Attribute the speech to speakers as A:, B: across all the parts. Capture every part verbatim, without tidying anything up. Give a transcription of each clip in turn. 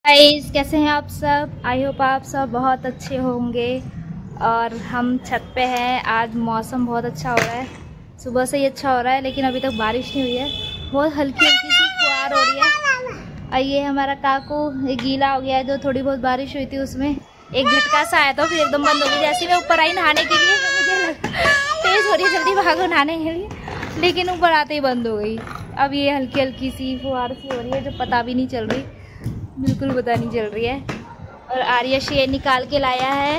A: Guys, कैसे हैं आप सब? आई होप आप सब बहुत अच्छे होंगे। और हम छत पे हैं। आज मौसम बहुत अच्छा हो रहा है, सुबह से ही अच्छा हो रहा है, लेकिन अभी तक बारिश नहीं हुई है। बहुत हल्की हल्की सी फुहार हो रही है। और ये हमारा काकू ये गीला हो गया है, जो थोड़ी बहुत बारिश हुई थी उसमें एक झटका सा आया था, फिर एकदम बंद हो गई। जैसे मैं ऊपर आई नहाने के लिए, मुझे तेज़ हो रही है, जल्दी भागो नहाने के लिए, लेकिन ऊपर आते ही बंद हो गई। अब ये हल्की हल्की सी फुहार सी हो रही है, जो पता भी नहीं चल रही, बिल्कुल पता नहीं चल रही है। और आर्यश ये निकाल के लाया है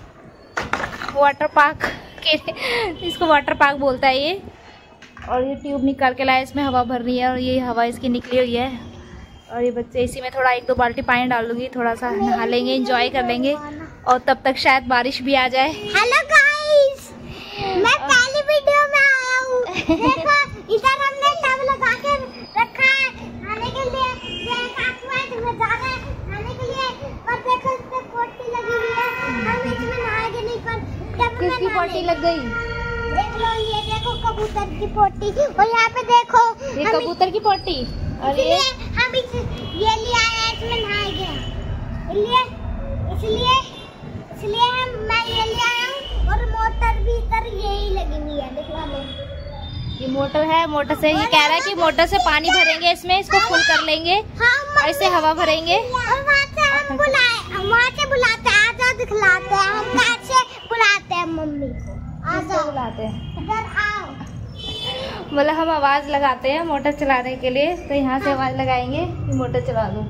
A: वाटर पार्क के, इसको वाटर पार्क बोलता है ये। और ये ट्यूब निकाल के लाया, इसमें हवा भर रही है और ये हवा इसकी निकली हुई है। और ये बच्चे इसी में थोड़ा एक दो बाल्टी पानी डाल दूंगी, थोड़ा सा नहा लेंगे, एंजॉय कर लेंगे, और तब तक शायद बारिश भी आ जाए।
B: हेलो गाइस, मैं पहली वीडियो में आया हूँ। देखो इधर हमने टब लगा के रखा है नहाने के लिए। में जा रहे हैं नहाने के लिए, पर देखो इस पे पोटी लगी हुई है। हम इसमें नहाएंगे नहीं, पर टब में
A: किसकी पोटी लग गई?
B: देख लो, ये देखो कबूतर की पोटी, और यहाँ पे देखो
A: ये कबूतर की पोटी। और ये
B: हम इस ये ले आए हैं, इसमें नहाएंगे, इसलिए इसलिए इसलिए हम मैं ये ले आया हूँ। और मोटर भी इधर यही लगी हुई है, देख लो।
A: ये मोटर है, मोटर से ये कह रहा है कि मोटर से पानी भरेंगे इसमें, इसको फुल कर लेंगे और इससे हवा भरेंगे।
B: और वहाँ से हम बुलाए, वहाँ से बुलाते हैं, आजा दिखलाते हैं, हम वहाँ से बुलाते हैं मम्मी को, आजा
A: बुलाते हैं,
B: इधर आओ।
A: मतलब हम आवाज लगाते हैं मोटर चलाने के लिए, तो यहाँ से आवाज लगाएंगे कि मोटर चला दो।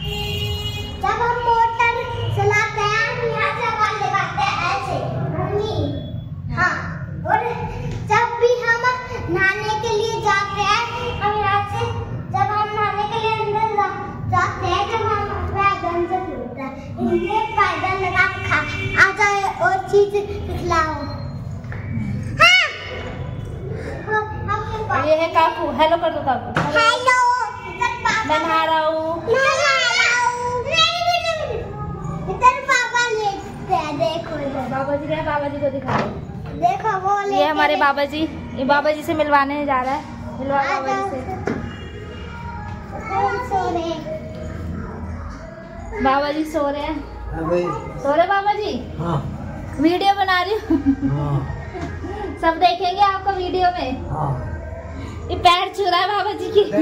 B: जब हम मोटर चलाते हैं, हम यहाँ से आवाज लगाते हैं ऐसे, मम्मी। हाँ, और जब भी हम नहाने के लिए जाते हैं, हम यहाँ से जब हम नहाने के लिए अंदर जा, जाते हैं, जब हम वैगन से खुलता है, इसलिए पैदल लगा खा आ जाए और चीज दिखलाओ। हाँ,
A: और ये है काकू, हेलो कर दो काकू।
B: हेलो,
A: मैं नहा रहा हूँ।
B: इधर पापा लेटते हैं, देखो इधर
A: बाबा जी क्या, बाबा जी को दिखाओ,
B: देखो वो
A: ये हमारे बाबा जी। ये बाबा जी से मिलवाने जा रहा है, मिलवा बाबा जी से।
B: सो रहे हैं,
A: बाबा जी सो रहे हैं। सो रहे बाबा जी?
C: हाँ।
A: वीडियो बना रही हूँ।
C: हाँ।
A: सब देखेंगे आपका वीडियो में।
C: हाँ।
A: ये पैर छू रहा है बाबा जी की,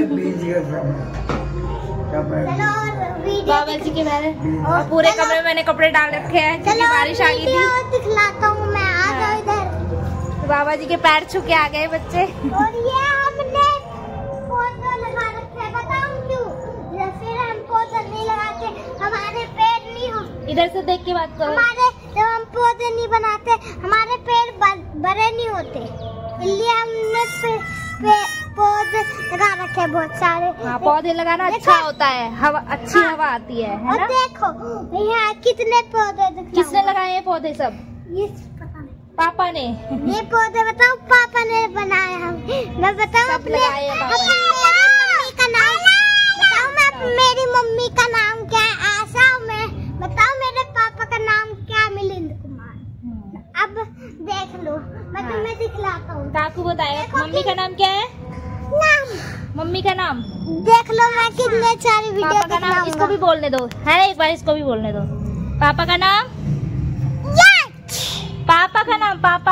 A: बाबा जी के मैंने, और पूरे कमरे में मैंने कपड़े डाल रखे हैं क्योंकि बारिश आ गई थी।
B: दिखलाता हूँ मैं, आ जाओ इधर।
A: तो बाबा जी के पैर छू के आ गए बच्चे।
B: और ये हमने पौधा लगा रखे हैं, बताऊँ क्यों? या फिर हम पौधा नहीं लगाते, हमारे पेड़ नहीं हो।
A: इधर से देख के बात करो।
B: हमारे जब हम पौधे नहीं बनाते, हमारे पेड़ बड़े नहीं होते, इसलिए हमने पे, पे, पौधे लगा रखे हैं बहुत सारे।
A: हाँ, पौधे लगाना अच्छा होता है, हवा अच्छी हवा आती है, है
B: और
A: ना?
B: देखो यहाँ कितने पौधे दिख।
A: किसने लगाए ये पौधे? सब
B: ये पता नहीं,
A: पापा ने।
B: ये पौधे बताओ पापा ने बनाए हम। मैं बताऊँ
A: सब लगाए हैं पापा ने।
B: मम्मी का नाम बताओ, मैं मेरी मम्मी का नाम क्या है? आशा। मैं बताओ मेरे पापा का नाम क्या है? मिलिंद कुमार। अब देख लो, मैं
A: हाँ।
B: तुम्हें दिखलाता हूँ।
A: काकू बताएगा मम्मी का नाम क्या है?
B: नाम
A: मम्मी का नाम
B: देख लो, मैं कितने सारी वीडियो
A: पापा का नाम, इसको भी बोलने दो, है ना? एक बार इसको भी बोलने दो। पापा का नाम?
B: यस।
A: पापा का नाम, पापा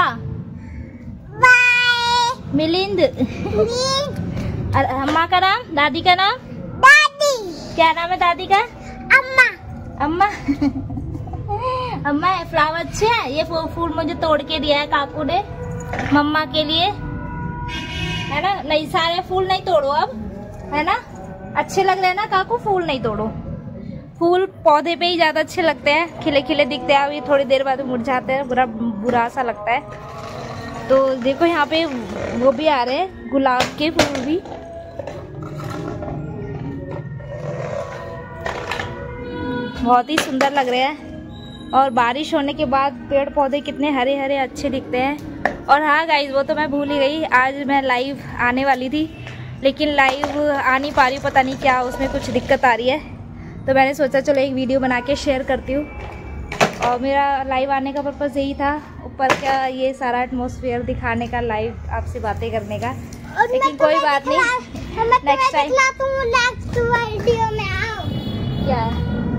B: बाय
A: मिलिंद।
B: मिलिंद।
A: और अम्मा का नाम? दादी का नाम?
B: दादी।
A: क्या नाम है दादी का?
B: अम्मा।
A: अम्मा। अम्मा फ्लावर अच्छे हैं। ये फूल मुझे तोड़ के दिया है काकू ने मम्मा के लिए, है ना? नहीं, सारे फूल नहीं तोड़ो अब, है ना? अच्छे लग रहे हैं ना काकू? फूल नहीं तोड़ो, फूल पौधे पे ही ज्यादा अच्छे लगते हैं, खिले खिले दिखते हैं। अभी थोड़ी देर बाद मुरझाते हैं, बुरा बुरा सा लगता है। तो देखो यहाँ पे वो भी आ रहे हैं, गुलाब के फूल भी। बहुत ही सुंदर लग रहे हैं। और बारिश होने के बाद पेड़ पौधे कितने हरे हरे अच्छे दिखते हैं। और हाँ गाइज, वो तो मैं भूल ही गई, आज मैं लाइव आने वाली थी, लेकिन लाइव आ नहीं पा रही हूँ, पता नहीं क्या उसमें कुछ दिक्कत आ रही है। तो मैंने सोचा चलो एक वीडियो बना के शेयर करती हूँ। और मेरा लाइव आने का पर्पज़ यही था, ऊपर का ये सारा एटमॉस्फेयर दिखाने का, लाइव आपसे बातें करने का। लेकिन कोई बात नहीं, नेक्स्ट टाइम
B: नेक्स्ट वीडियो में आओ।
A: क्या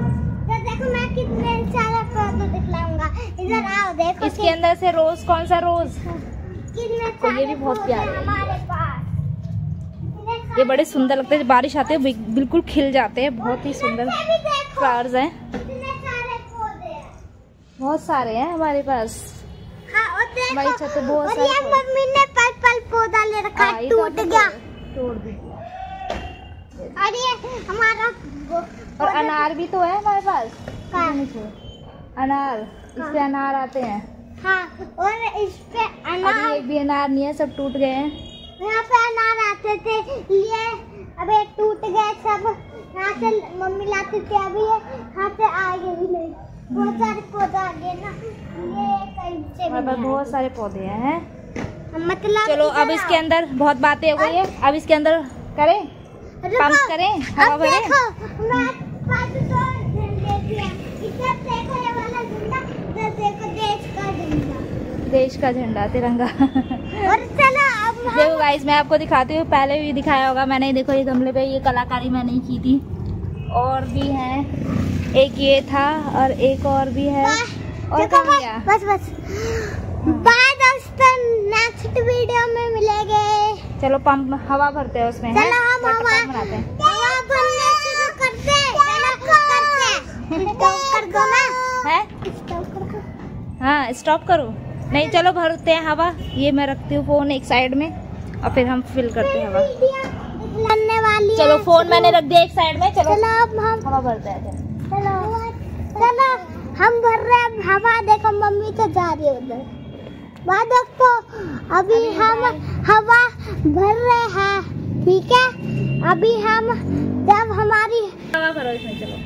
B: इधर आओ देखो।
A: इसके अंदर से रोज, कौन सा रोज?
B: कितने
A: तो ये भी
B: सारे
A: बहुत
B: फूल
A: प्यारे
B: हैं
A: हैं।
B: हमारे पास। कितने सारे
A: ये बड़े सुंदर लगते हैं, जब बारिश आती है बिल- बिल्कुल खिल जाते हैं। बहुत ही सुंदर
B: ये भी देखो,
A: फ्लावर्स हैं,
B: कितने सारे पौधे हैं।
A: बहुत सारे हैं हमारे पास।
B: हाँ, और देखो,
A: हमारी छत पे बहुत
B: और
A: सारे
B: ये
A: पौधे।
B: मम्मी ने पर्पल पौधा ले रखा
A: हाँ,
B: है,
A: ये तो
B: टूट
A: आपने
B: गया।
A: तोड़ दी।
B: और ये हमारा वो-
A: और
B: पौधा-
A: अनार भी तो है हमारे पास।
B: कहाँ?
A: नीचे अनार, इससे अनार आते हैं।
B: हाँ, और इस पे
A: अभी
B: अनार,
A: एक भी अनार नहीं है, सब टूट गए हैं।
B: यहाँ पे अनार आते थे, ये अबे टूट गए सब। यहाँ से मम्मी लाती थी, अभी ये यहाँ से आगे भी नहीं। बहुत सारे पौधे आ गए ना, ये कहीं से भी
A: हमारे पास
B: नहीं
A: बहुत
B: आए।
A: सारे पौधे हैं।
B: मतलब
A: चलो अब
B: इधर
A: इसके
B: आओ।
A: अंदर बहुत बातें हो गई है, अब इसके अंदर करें,
B: रुको,
A: पंप करें, हवा
B: अब
A: भरें।
B: देखो, मैं पास तो झंडे दिया। इधर देखो ये वाला झंडा, इधर देखो देश का झंडा।
A: देश का झंडा, तिरंगा।
B: और चलो अब हम-
A: देखो गाइस, मैं आपको दिखाती हूँ, पहले भी दिखाया होगा मैंने। देखो ये गमले पे ये कलाकारी मैंने ही की थी। और भी है, एक ये था और एक और भी है। और
B: देखो
A: कहाँ गया?
B: बस बस बाय दोस्तों, नेक्स्ट वीडियो में मिलेंगे।
A: चलो पंप हवा भरते हैं उसमें।
B: चलो
A: हैं?
B: हम
A: वाटर
B: हवा
A: पंप बनाते हैं।
B: हवा भरना शुरू करते हैं। चलो करते हैं। स्टॉप कर दो ना।
A: है
B: स्टॉप कर दो।
A: हाँ, स्टॉप करो। नहीं, चलो भरते हैं हवा। ये मैं रखती हूँ फोन एक साइड में और फिर हम फिल करते हैं हवा।
B: लगने वाली
A: चलो
B: है।
A: फोन मैंने रख दिया एक साइड में। चलो
B: चलो अब हम
A: हवा भरते हैं।
B: चलो चलो हम भर रहे हैं हवा। देखो मम्मी तो जा रही है उधर। वहाँ दोस्तों अभी
A: अभी
B: हम
A: बाय।
B: हवा भर रहे हैं, ठीक है। अभी हम जब हमारी
A: हवा भरो इसमें। चलो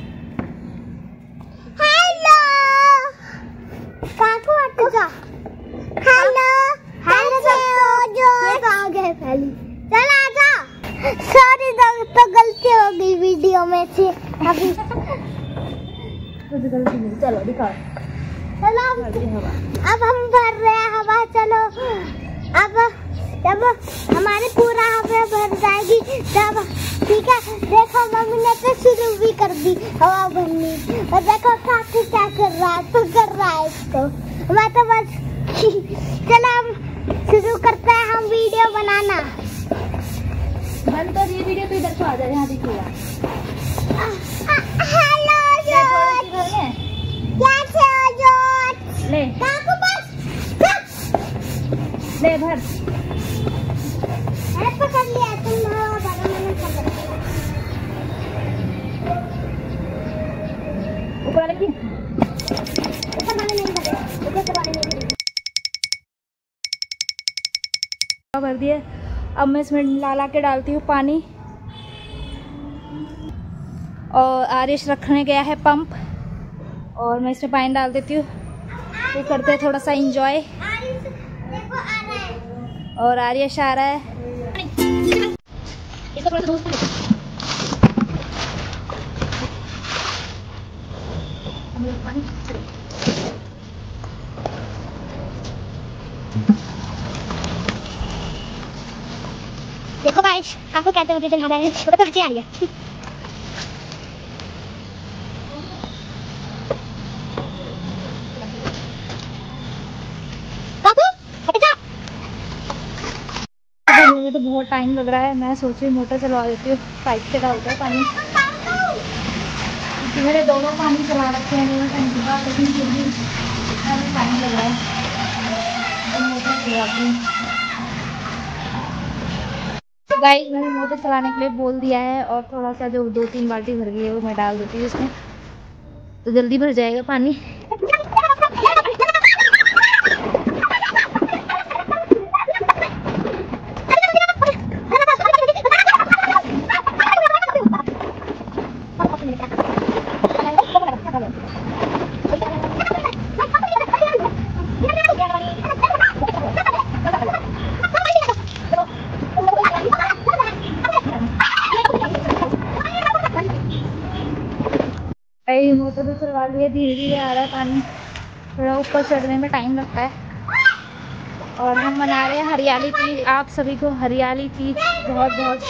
B: हेलो काकू हट जा। हेलो हेलो जो ये तो आ गए पहले। चल आ जा। सॉरी दोस्तों, गलती हो गई वीडियो में से। अभी
A: कुछ गलती नहीं। चलो दिखाओ।
B: चलो अब
A: भर दी हवा।
B: अब हम भर रहे हैं हवा। चलो अब जब हमारे पूरा हवा भर जाएगी तब, ठीक है। देखो मम्मी ने तो शुरू भी कर दी हवा भरनी। और देखो काकू क्या कर रहा है, तो कर रहा है इसको। मैं तो बस चलो अब शुरू करते हैं हम वीडियो बनाना।
A: बंद कर ये वीडियो, तो इधर को आ जाए, यहाँ दिखेगा।
B: हेलो
A: ले, थोड़ी सी भर ले।
B: कैसे हो जोत?
A: ले
B: काकू बस
A: ले भर।
B: अरे पकड़ लिया तुम। हवा भरो, मैंने पकड़ लिया।
A: ऊपर रखी।
B: ऊपर वाले नहीं भरे, ऊपर वाले नहीं भरे।
A: हवा भर दिए। अब मैं इसमें ला ला के डालती हूँ पानी। और आरिश रखने गया है पंप, और मैं इसमें पानी डाल देती हूँ। ये करते हैं थोड़ा सा इंजॉय।
B: आरिश देखो आ रहा है।
A: और आर्यश आ रहा है। इसको थोड़ा सा दूर से लेते हैं। हम लोग पानी
B: देखो गाइस, आपको कहते होते चल रहा है, तो तो हंसी आ रही है। काकू हट जा।
A: मुझे तो बहुत टाइम लग रहा है। मैं सोच रही हूँ मोटर चलवा देती हूँ, पाइप से डालते हैं पानी। क्योंकि मेरे दोनों पानी चला रखे हैं दोनों टंकी का, लेकिन फिर भी इतना टाइम लग रहा है। तो मोटर चलाती हूँ। तो गाइस, मैंने मोटर चलाने के लिए बोल दिया है, और थोड़ा सा जो दो तीन बाल्टी भर गई है वो मैं डाल देती हूँ इसमें, तो जल्दी भर जाएगा पानी। भाई मोटर तो चलवा लिए, धीरे धीरे आ रहा है पानी। थोड़ा ऊपर चढ़ने में टाइम लगता है। और हम मना रहे हैं हरियाली तीज। आप सभी को हरियाली तीज बहुत बहुत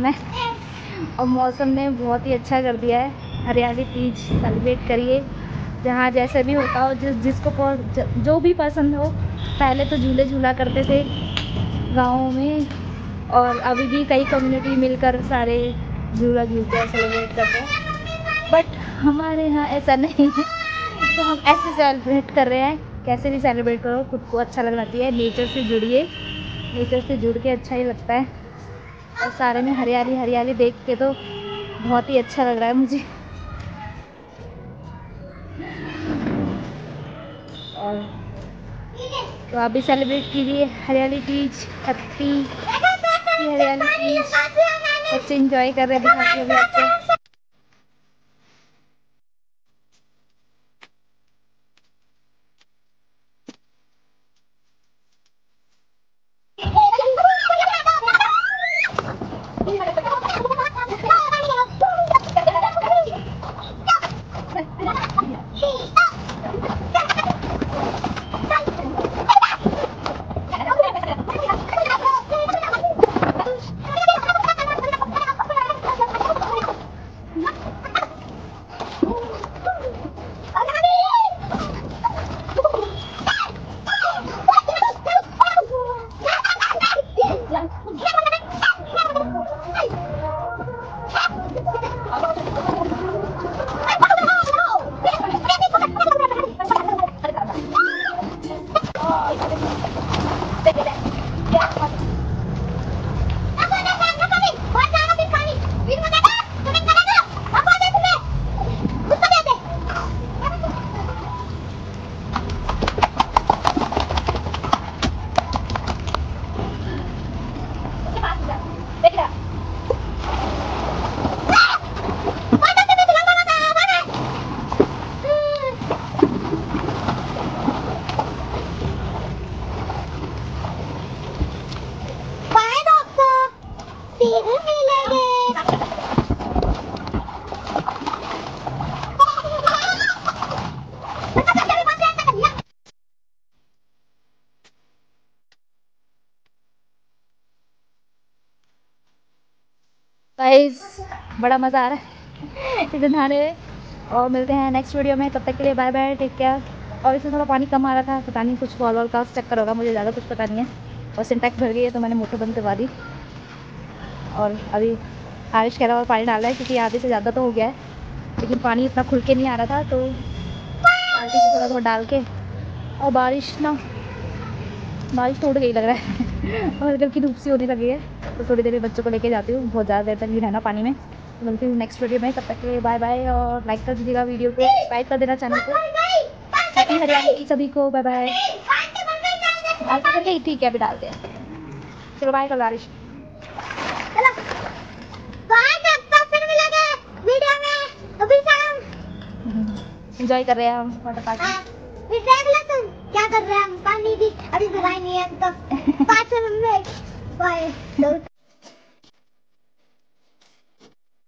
A: शुभकामनाएं। और मौसम ने बहुत ही अच्छा कर दिया है। हरियाली तीज सेलिब्रेट करिए जहाँ जैसे भी होता हो, जिस जिसको प- जो भी पसंद हो। पहले तो झूले झूला करते थे गाँव में, और अभी भी कई कम्युनिटी मिलकर सारे झूला झूलते हैं, सेलिब्रेट करते हैं। बट हमारे यहाँ ऐसा नहीं है, तो हम ऐसे सेलिब्रेट कर रहे हैं। कैसे भी सेलिब्रेट करो, खुद को अच्छा लगना चाहिए। नेचर से जुड़िए, नेचर से जुड़ के अच्छा ही लगता है। और सारे में हरियाली हरियाली देख के तो बहुत ही अच्छा लग रहा है मुझे। और तो आप भी सेलिब्रेट कीजिए हरियाली तीज, खत्ती की हरियाली तीज। बच्चे इंजॉय कर रहे हैं, दिखाते हुए आपको। गाइस बड़ा मज़ा आ रहा है इधर नहाने में। और मिलते हैं नेक्स्ट वीडियो में, तब तक के लिए बाय बाय, टेक केयर। और इसमें थोड़ा पानी कम आ रहा था, पता नहीं कुछ वॉल वॉल का चक्कर होगा, मुझे ज़्यादा कुछ पता नहीं है। और सिंटेक्स भर गई है तो मैंने मोटर बंद करवा दी। और अभी आरिश कह रहा और पानी डाल रहा है, क्योंकि आधे से ज़्यादा तो हो गया है, लेकिन पानी इतना खुल के नहीं आ रहा था, तो बाल्टी से थोड़ा थोड़ा डाल के। और बारिश ना बारिश तो उड़ गई लग रहा है और हल्की हल्की धूप सी होने लगी है, तो थोड़ी देर में बच्चों को लेके जाती हूँ। बहुत ज़्यादा देर तक नहीं रहना पानी में। तो मिलती हूँ नेक्स्ट वीडियो में, तब तक के लिए बाय बाय। और लाइक कर दीजिएगा वीडियो को, सब्सक्राइब कर देना चैनल को। हैप्पी हरियाली सभी को, बाय बाय। ठीक है, अभी डालते हैं। चलो बाय कर बारिश। एंजॉय कर रहे हैं हम वाटर पार्क।
B: फिर देख लो तुम क्या कर रहे हैं हम।